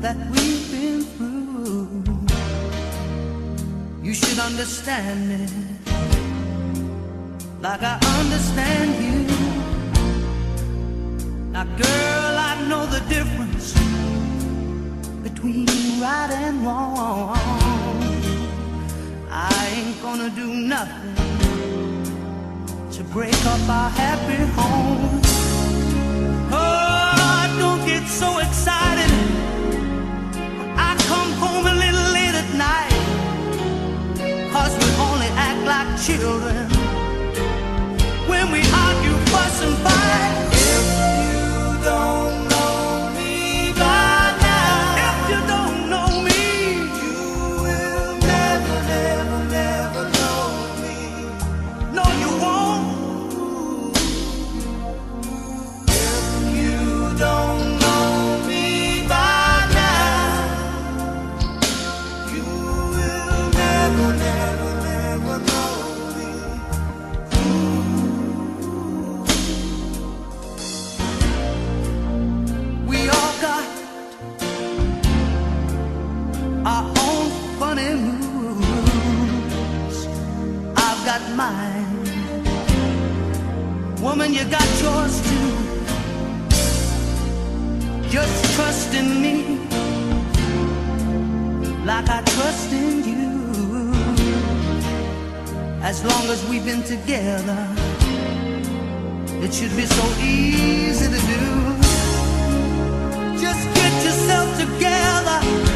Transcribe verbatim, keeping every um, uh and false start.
that we've been through. You should understand me like I understand you. Now girl, I know the difference between right and wrong. I ain't gonna do nothing to break up our happy home. Oh, don't get so excited when I come home a little late at night, 'cause we only act like children when we argue, fuss and fight. If you don't know me by now, if you don't know me, you will never, never, never know me. No, you won't. If you don't know me by now, you will never, never, never know me. We all got our own funny moves. I've got mine. Woman, you got yours too. Just trust in me like I trust in you. As long as we've been together, it should be so easy to do. Just get yourself together.